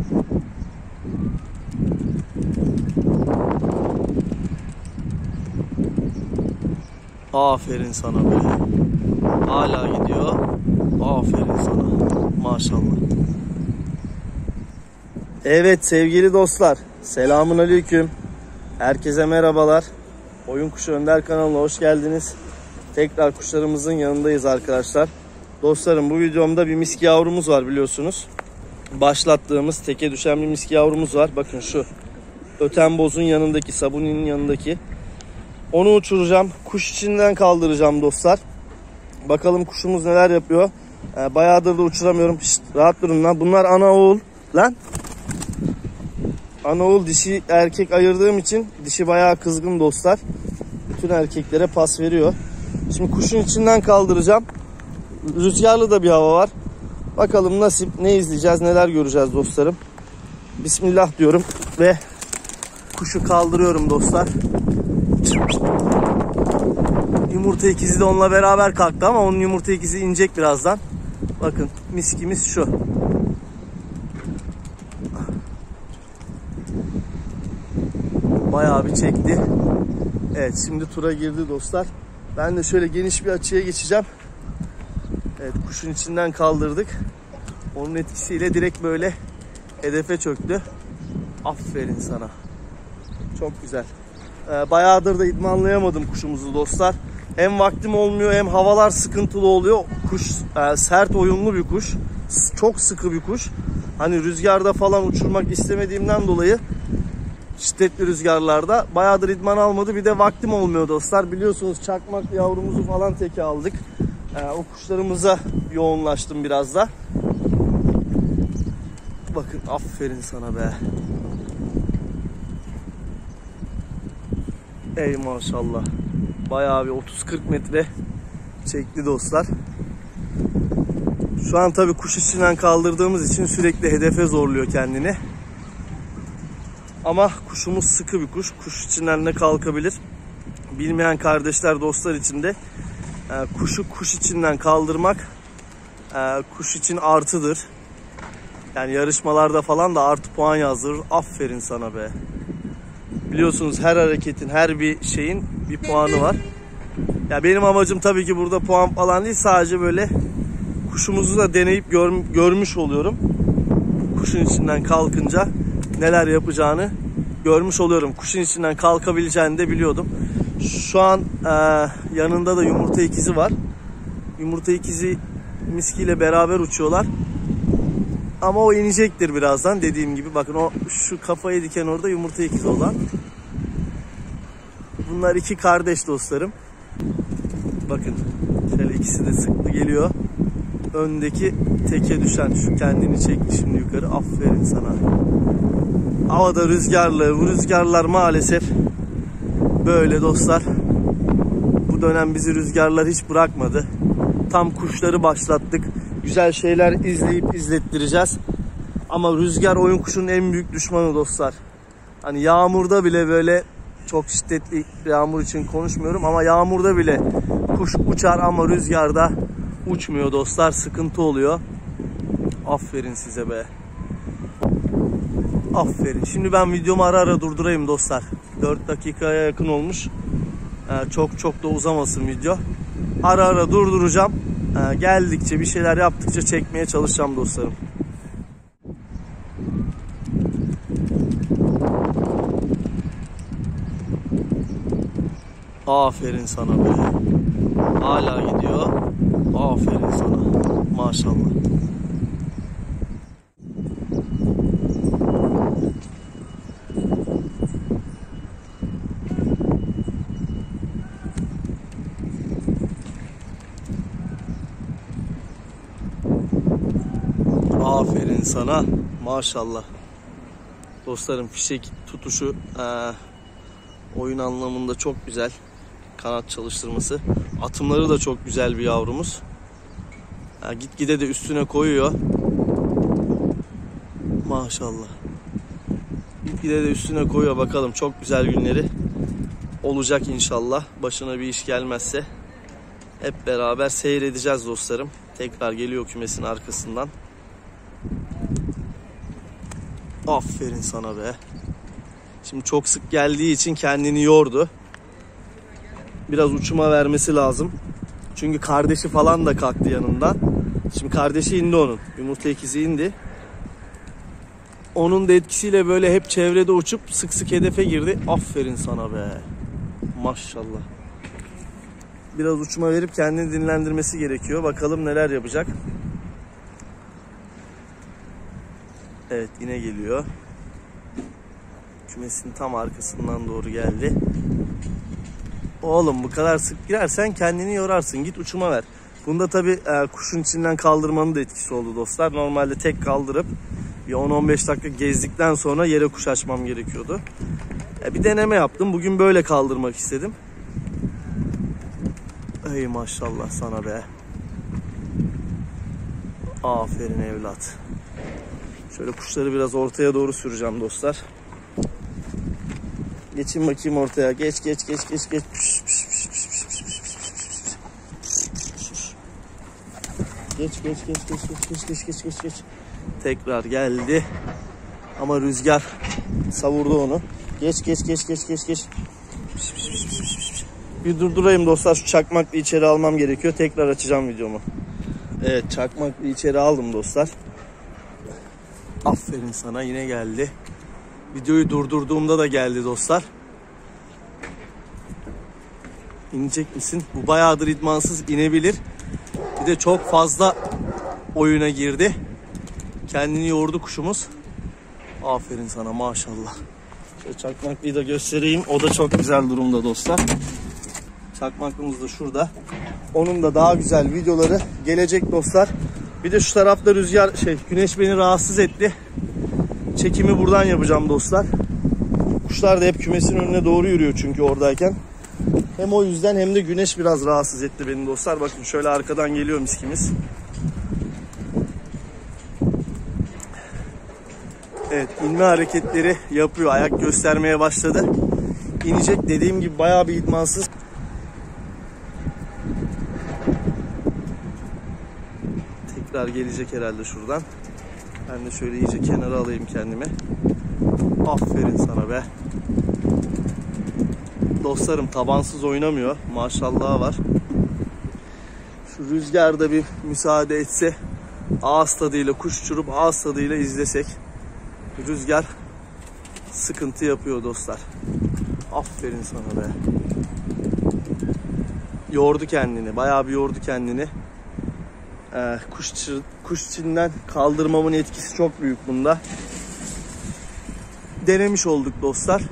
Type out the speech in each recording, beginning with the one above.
Aferin sana be. Hala gidiyor. Aferin sana. Maşallah. Evet sevgili dostlar. Selamun aleyküm. Herkese merhabalar. Oyun Kuşu Önder kanalına hoş geldiniz. Tekrar kuşlarımızın yanındayız arkadaşlar. Dostlarım, bu videomda bir miski yavrumuz var biliyorsunuz. Başlattığımız teke düşen bir miski yavrumuz var. Bakın şu ötenbozun yanındaki, sabuninin yanındaki. Onu uçuracağım. Kuş içinden kaldıracağım dostlar. Bakalım kuşumuz neler yapıyor. Bayağıdır da uçuramıyorum. Şişt, rahat durun lan. Bunlar ana oğul. Lan. Ana oğul, dişi erkek ayırdığım için dişi bayağı kızgın dostlar. Bütün erkeklere pas veriyor. Şimdi kuşun içinden kaldıracağım. Rüzgarlı da bir hava var. Bakalım nasip, ne izleyeceğiz, neler göreceğiz dostlarım. Bismillah diyorum ve kuşu kaldırıyorum dostlar. Yumurta ikizi de onunla beraber kalktı ama onun yumurta ikizi inecek birazdan. Bakın miskimiz şu. Bayağı bir çekti. Evet, şimdi tura girdi dostlar. Ben de şöyle geniş bir açıya geçeceğim. Evet, kuşun içinden kaldırdık. Onun etkisiyle direkt böyle hedefe çöktü. Aferin sana. Çok güzel. Bayağıdır da idmanlayamadım kuşumuzu dostlar. Hem vaktim olmuyor hem havalar sıkıntılı oluyor. Kuş sert oyunlu bir kuş. Çok sıkı bir kuş. Hani rüzgarda falan uçurmak istemediğimden dolayı şiddetli rüzgarlarda bayağıdır idman almadı. Bir de vaktim olmuyor dostlar. Biliyorsunuz çakmak yavrumuzu falan teke aldık. O kuşlarımıza yoğunlaştım biraz da. Bakın aferin sana be. Ey maşallah. Bayağı bir 30-40 metre çekti dostlar. Şu an tabii kuş içinden kaldırdığımız için sürekli hedefe zorluyor kendini. Ama kuşumuz sıkı bir kuş. Kuş içinden de kalkabilir. Bilmeyen kardeşler, dostlar için de kuşu kuş içinden kaldırmak kuş için artıdır. Yani yarışmalarda falan da artı puan yazdırır. Aferin sana be. Biliyorsunuz her hareketin, her bir şeyin bir puanı var. Ya benim amacım tabii ki burada puan falan değil. Sadece böyle kuşumuzu da deneyip görmüş oluyorum. Kuşun içinden kalkınca neler yapacağını görmüş oluyorum. Kuşun içinden kalkabileceğini de biliyordum. Şu an yanında da yumurta ikizi var. Yumurta ikizi miskiyle beraber uçuyorlar. Ama o inecektir birazdan, dediğim gibi. Bakın o şu kafayı diken orada yumurta ikizi olan. Bunlar iki kardeş dostlarım. Bakın şöyle ikisi de sıklı geliyor. Öndeki teke düşen şu kendini çekti şimdi yukarı. Aferin sana. Havada rüzgarlı. Bu rüzgarlar maalesef böyle dostlar. Bu dönem bizi rüzgarlar hiç bırakmadı. Tam kuşları başlattık. Güzel şeyler izleyip izlettireceğiz. Ama rüzgar oyun kuşunun en büyük düşmanı dostlar. Hani yağmurda bile, böyle çok şiddetli yağmur için konuşmuyorum ama yağmurda bile kuş uçar ama rüzgarda uçmuyor dostlar. Sıkıntı oluyor. Aferin size be. Aferin. Şimdi ben videomu ara ara durdurayım dostlar. 4 dakikaya yakın olmuş. Çok da uzamasın video. Ara ara durduracağım. Geldikçe, bir şeyler yaptıkça çekmeye çalışacağım dostlarım. Aferin sana be. Hala gidiyor. Aferin sana. Maşallah. Aferin sana. Maşallah. Dostlarım, fişek tutuşu oyun anlamında çok güzel. Kanat çalıştırması. Atımları da çok güzel bir yavrumuz. Gitgide de üstüne koyuyor. Maşallah. Gitgide de üstüne koyuyor. Bakalım, çok güzel günleri olacak inşallah. Başına bir iş gelmezse hep beraber seyredeceğiz dostlarım. Tekrar geliyor kümesin arkasından. Aferin sana be. Şimdi çok sık geldiği için kendini yordu. Biraz uçuma vermesi lazım. Çünkü kardeşi falan da kalktı yanından. Şimdi kardeşi indi onun. Yumurta ikizi indi. Onun da etkisiyle böyle hep çevrede uçup sık sık hedefe girdi. Aferin sana be. Maşallah. Biraz uçuma verip kendini dinlendirmesi gerekiyor. Bakalım neler yapacak. Evet, yine geliyor. Kümesin tam arkasından doğru geldi. Oğlum bu kadar sık girersen kendini yorarsın. Git uçuma ver. Bunda tabii kuşun içinden kaldırmanın da etkisi oldu dostlar. Normalde tek kaldırıp bir 10-15 dakika gezdikten sonra yere kuş açmam gerekiyordu. Bir deneme yaptım. Bugün böyle kaldırmak istedim. Ey maşallah sana be. Aferin evlat. Şöyle kuşları biraz ortaya doğru süreceğim dostlar. Geçin bakayım ortaya. Geç. Geç. Tekrar geldi. Ama rüzgar savurdu onu. Geç. Bir durdurayım dostlar. Şu çakmakla içeri almam gerekiyor. Tekrar açacağım videomu. Evet, çakmakla içeri aldım dostlar. Aferin sana, yine geldi. Videoyu durdurduğumda da geldi dostlar. İnecek misin? Bu bayağıdır idmansız, inebilir. Bir de çok fazla oyuna girdi. Kendini yordu kuşumuz. Aferin sana maşallah. Şöyle çakmaklıyı da göstereyim. O da çok güzel durumda dostlar. Çakmaklımız da şurada. Onun da daha güzel videoları gelecek dostlar. Bir de şu tarafta rüzgar güneş beni rahatsız etti. Çekimi buradan yapacağım dostlar. Kuşlar da hep kümesin önüne doğru yürüyor çünkü oradayken. Hem o yüzden hem de güneş biraz rahatsız etti beni dostlar. Bakın şöyle arkadan geliyor miskimiz. Evet, inme hareketleri yapıyor. Ayak göstermeye başladı. İnecek, dediğim gibi bayağı bir idmansız. Tekrar gelecek herhalde şuradan. Ben de şöyle iyice kenara alayım kendimi. Aferin sana be. Dostlarım tabansız oynamıyor. Maşallah var. Şu rüzgarda bir müsaade etse, ağız tadıyla kuş uçurup ağız tadıyla izlesek. Rüzgar sıkıntı yapıyor dostlar. Aferin sana be. Yordu kendini. Bayağı bir yordu kendini. Kuş içinden kaldırmamın etkisi çok büyük bunda. Denemiş olduk dostlar.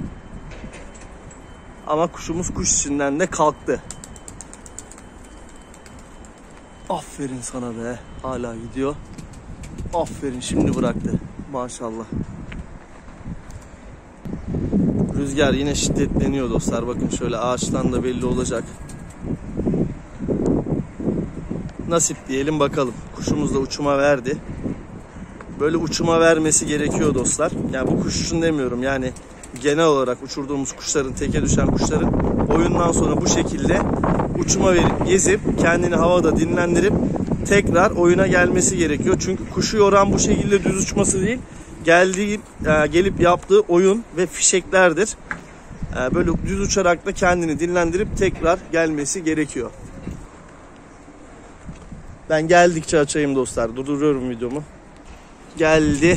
Ama kuşumuz kuş içinden de kalktı. Aferin sana be. Hala gidiyor. Aferin, şimdi bıraktı. Maşallah. Rüzgar yine şiddetleniyor dostlar. Bakın şöyle ağaçtan da belli olacak. Nasip diyelim bakalım. Kuşumuz da uçuma verdi. Böyle uçuma vermesi gerekiyor dostlar. Yani bu kuş için demiyorum. Yani genel olarak uçurduğumuz kuşların, teke düşen kuşların oyundan sonra bu şekilde uçuma verip gezip kendini havada dinlendirip tekrar oyuna gelmesi gerekiyor. Çünkü kuşu yoran bu şekilde düz uçması değil, gelip yaptığı oyun ve fişeklerdir. Böyle düz uçarak da kendini dinlendirip tekrar gelmesi gerekiyor. Ben geldikçe açayım dostlar. Durduruyorum videomu. Geldi.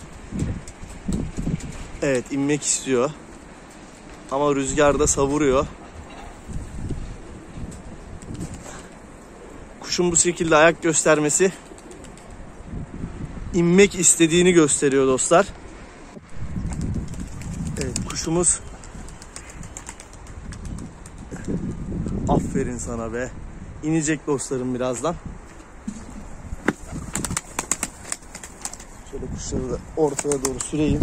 Evet, inmek istiyor. Ama rüzgar da savuruyor. Kuşun bu şekilde ayak göstermesi inmek istediğini gösteriyor dostlar. Evet, kuşumuz. Aferin sana be. İnecek dostlarım birazdan. Şöyle kuşları da ortaya doğru süreyim.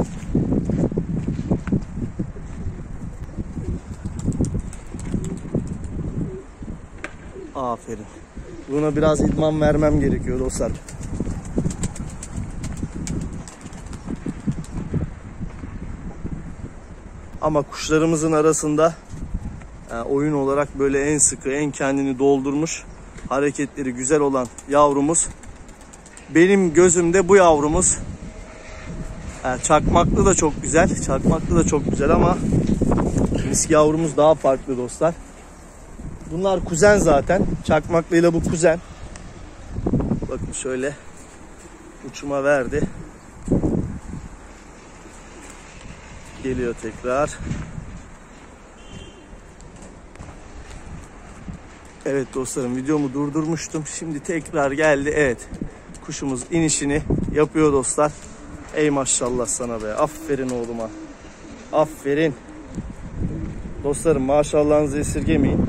Aferin. Buna biraz idman vermem gerekiyor dostlar. Ama kuşlarımızın arasında oyun olarak böyle en sıkı, en kendini doldurmuş, hareketleri güzel olan yavrumuz. Benim gözümde bu yavrumuz. Çakmaklı da çok güzel. Çakmaklı da çok güzel ama miski yavrumuz daha farklı dostlar. Bunlar kuzen zaten. Çakmaklıyla bu kuzen. Bakın şöyle uçuma verdi. Geliyor tekrar. Evet dostlarım, videomu durdurmuştum. Şimdi tekrar geldi. Evet. Kuşumuz inişini yapıyor dostlar. Ey maşallah sana be. Aferin oğluma. Aferin. Dostlarım maşallahınızı esirgemeyin.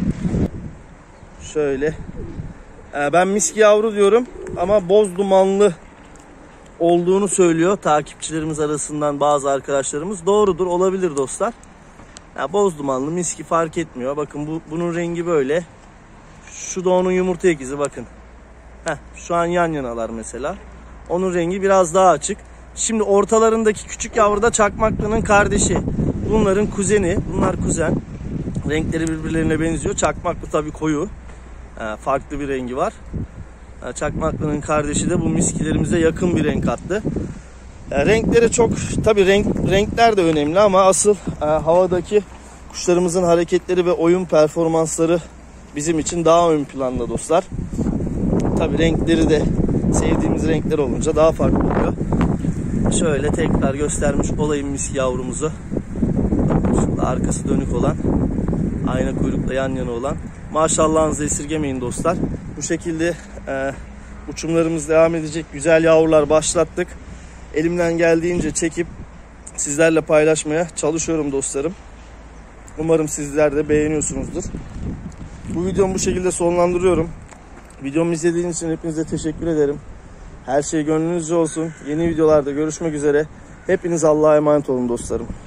Şöyle. Ben miski yavru diyorum ama boz dumanlı olduğunu söylüyor takipçilerimiz arasından bazı arkadaşlarımız. Doğrudur, olabilir dostlar. Boz dumanlı, miski fark etmiyor. Bakın bunun rengi böyle. Şu da onun yumurta ikizi bakın. Şu an yan yanalar mesela. Onun rengi biraz daha açık. Şimdi ortalarındaki küçük yavru da çakmaklının kardeşi. Bunların kuzeni. Bunlar kuzen. Renkleri birbirlerine benziyor. Çakmaklı tabii koyu. Farklı bir rengi var. Çakmaklının kardeşi de bu miskilerimize yakın bir renk attı. Renkleri çok tabii renkler de önemli ama asıl havadaki kuşlarımızın hareketleri ve oyun performansları bizim için daha ön planda dostlar. Tabii renkleri de sevdiğimiz renkler olunca daha farklı oluyor. Şöyle tekrar göstermiş olayım miski yavrumuzu. Şurada arkası dönük olan, ayna kuyrukla yan yana olan. Maşallahınızı esirgemeyin dostlar. Bu şekilde uçumlarımız devam edecek. Güzel yavrular başlattık. Elimden geldiğince çekip sizlerle paylaşmaya çalışıyorum dostlarım. Umarım sizler de beğeniyorsunuzdur. Bu videomu bu şekilde sonlandırıyorum. Videomu izlediğiniz için hepinize teşekkür ederim. Her şey gönlünüzce olsun. Yeni videolarda görüşmek üzere. Hepiniz Allah'a emanet olun dostlarım.